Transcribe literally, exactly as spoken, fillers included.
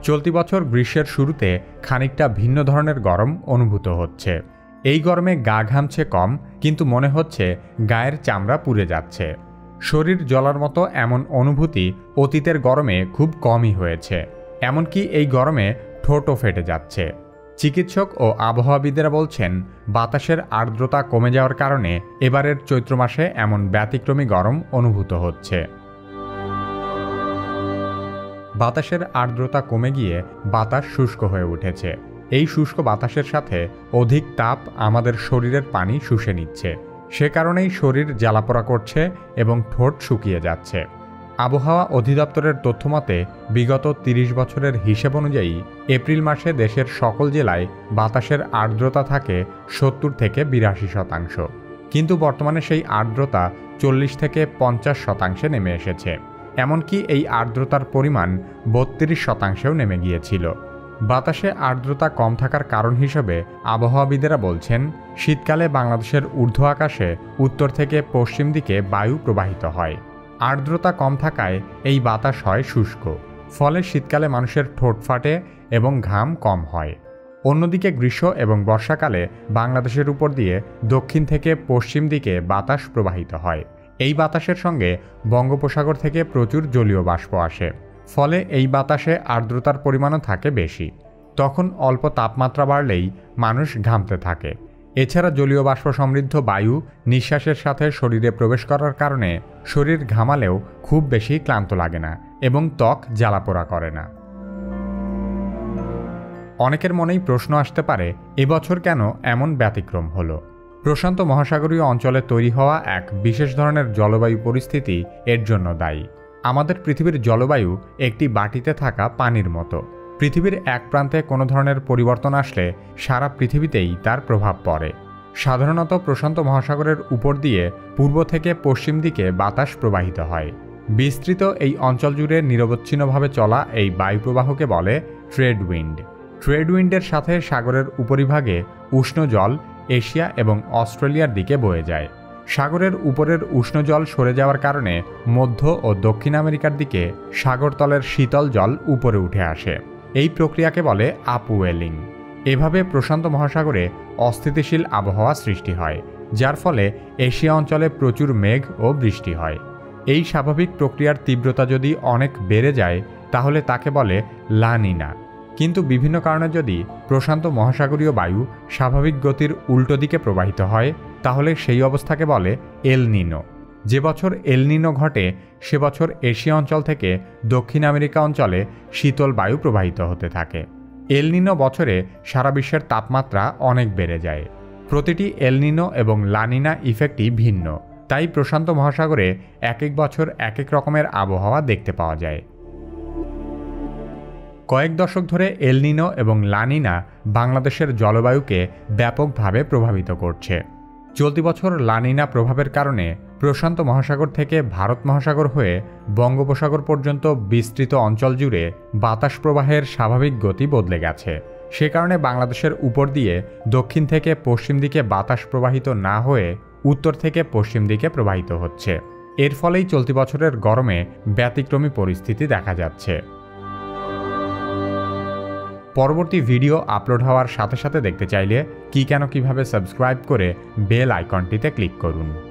চলতি বছর গ্রীষ্মের শুরুতে খানিকটা ভিন্ন ধরনের গরম অনুভূত হচ্ছে। এই গরমে গা ঘামছে কম, কিন্তু মনে হচ্ছে গায়ের চামড়া পুড়ে যাচ্ছে। শরীর জ্বলার মতো এমন অনুভূতি অতীতের গরমে খুব কমই হয়েছে। এমনকি এই গরমে ঠোঁটও ফেটে যাচ্ছে। চিকিৎসক ও আবহাওয়াবিদেরা বলছেন, বাতাসের আর্দ্রতা কমে যাওয়ার কারণে এবারের চৈত্র মাসে এমন ব্যতিক্রমী গরম অনুভূত হচ্ছে। বাতাসের আর্দ্রতা কমে গিয়ে বাতাস শুষ্ক হয়ে উঠেছে। এই শুষ্ক বাতাসের সাথে অধিক তাপ আমাদের শরীরের পানি শুষে নিচ্ছে। সে কারণেই শরীর জ্বালাপোড়া করছে এবং ঠোঁট শুকিয়ে যাচ্ছে। আবহাওয়া অধিদপ্তরের তথ্যমতে বিগত তিরিশ বছরের হিসেব অনুযায়ী এপ্রিল মাসে দেশের সকল জেলায় বাতাসের আর্দ্রতা থাকে সত্তর থেকে বিরাশি শতাংশ, কিন্তু বর্তমানে সেই আর্দ্রতা চল্লিশ থেকে পঞ্চাশ শতাংশে নেমে এসেছে। এমনকি এই আর্দ্রতার পরিমাণ বত্রিশ শতাংশেও নেমে গিয়েছিল। বাতাসে আর্দ্রতা কম থাকার কারণ হিসেবে আবহাওয়াবিদেরা বলছেন, শীতকালে বাংলাদেশের ঊর্ধ্ব আকাশে উত্তর থেকে পশ্চিম দিকে বায়ু প্রবাহিত হয়। আর্দ্রতা কম থাকায় এই বাতাস হয় শুষ্ক, ফলে শীতকালে মানুষের ঠোঁট ফাটে এবং ঘাম কম হয়। অন্যদিকে গ্রীষ্ম এবং বর্ষাকালে বাংলাদেশের উপর দিয়ে দক্ষিণ থেকে পশ্চিম দিকে বাতাস প্রবাহিত হয়। এই বাতাসের সঙ্গে বঙ্গোপসাগর থেকে প্রচুর জলীয় বাষ্প আসে, ফলে এই বাতাসে আর্দ্রতার পরিমাণও থাকে বেশি। তখন অল্প তাপমাত্রা বাড়লেই মানুষ ঘামতে থাকে। এছাড়া জলীয় বাষ্প সমৃদ্ধ বায়ু নিঃশ্বাসের সাথে শরীরে প্রবেশ করার কারণে শরীর ঘামালেও খুব বেশি ক্লান্ত লাগে না এবং ত্বক জ্বালাপোড়া করে না। অনেকের মনেই প্রশ্ন আসতে পারে, এবছর কেন এমন ব্যতিক্রম হলো? প্রশান্ত মহাসাগরীয় অঞ্চলে তৈরি হওয়া এক বিশেষ ধরনের জলবায়ু পরিস্থিতি এর জন্য দায়ী। আমাদের পৃথিবীর জলবায়ু একটি বাটিতে থাকা পানির মতো। পৃথিবীর এক প্রান্তে কোনো ধরনের পরিবর্তন আসলে সারা পৃথিবীতেই তার প্রভাব পড়ে। সাধারণত প্রশান্ত মহাসাগরের উপর দিয়ে পূর্ব থেকে পশ্চিম দিকে বাতাস প্রবাহিত হয়। বিস্তৃত এই অঞ্চল জুড়ে নিরবচ্ছিন্নভাবে চলা এই বায়ুপ্রবাহকে বলে ট্রেড উইন্ড। ট্রেড উইন্ডের সাথে সাগরের উপরিভাগে উষ্ণ জল এশিয়া এবং অস্ট্রেলিয়ার দিকে বয়ে যায়। সাগরের উপরের উষ্ণ জল সরে যাওয়ার কারণে মধ্য ও দক্ষিণ আমেরিকার দিকে সাগরতলের শীতল জল উপরে উঠে আসে। এই প্রক্রিয়াকে বলে আপওয়েলিং। এভাবে প্রশান্ত মহাসাগরে অস্থিতিশীল আবহাওয়া সৃষ্টি হয়, যার ফলে এশিয়া অঞ্চলে প্রচুর মেঘ ও বৃষ্টি হয়। এই স্বাভাবিক প্রক্রিয়ার তীব্রতা যদি অনেক বেড়ে যায় তাহলে তাকে বলে লা নিনা। কিন্তু বিভিন্ন কারণে যদি প্রশান্ত মহাসাগরীয় বায়ু স্বাভাবিক গতির উল্টো দিকে প্রবাহিত হয় তাহলে সেই অবস্থাকে বলে এল নিনো। যে বছর এল নিনো ঘটে সে বছর এশিয়া অঞ্চল থেকে দক্ষিণ আমেরিকা অঞ্চলে শীতল বায়ু প্রবাহিত হতে থাকে। এল নিনো বছরে সারা বিশ্বের তাপমাত্রা অনেক বেড়ে যায়। প্রতিটি এল নিনো এবং লা নিনা ইফেক্টই ভিন্ন, তাই প্রশান্ত মহাসাগরে এক এক বছর এক এক রকমের আবহাওয়া দেখতে পাওয়া যায়। কয়েক দশক ধরে এল নিনো এবং লা নিনা বাংলাদেশের জলবায়ুকে ব্যাপকভাবে প্রভাবিত করছে। চলতি বছর লা নিনা প্রভাবের কারণে প্রশান্ত মহাসাগর থেকে ভারত মহাসাগর হয়ে বঙ্গোপসাগর পর্যন্ত বিস্তৃত অঞ্চল জুড়ে বাতাস প্রবাহের স্বাভাবিক গতি বদলে গেছে। সে কারণে বাংলাদেশের উপর দিয়ে দক্ষিণ থেকে পশ্চিম দিকে বাতাস প্রবাহিত না হয়ে উত্তর থেকে পশ্চিম দিকে প্রবাহিত হচ্ছে। এর ফলেই চলতি বছরের গরমে ব্যতিক্রমী পরিস্থিতি দেখা যাচ্ছে। পরবর্তী ভিডিও আপলোড হওয়ার সাথে সাথে দেখতে চাইলে কি কেন কিভাবে সাবস্ক্রাইব করে বেল আইকনটিতে ক্লিক করুন।